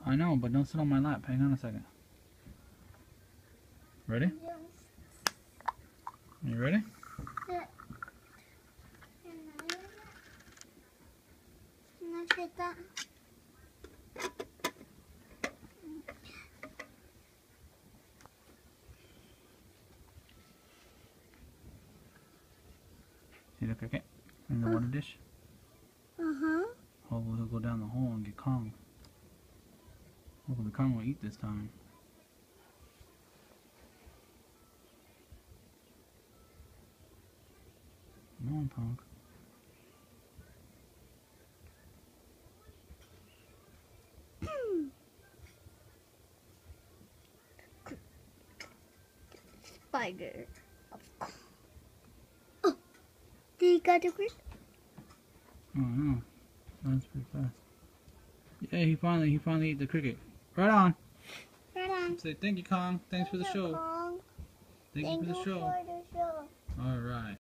I know, but don't sit on my lap. Hang on a second. Ready? You ready? See the cricket in the water dish? Hopefully he'll go down the hole and get Kong. Hopefully Kong will eat this time. Come on, Kong. Spider. Oh, did you got the cricket? Oh no, that's pretty fast. Yeah, he finally ate the cricket. Right on. Right on. Say thank you, Kong. Thanks for the show. Kong. Thank you for the show. For the show. All right.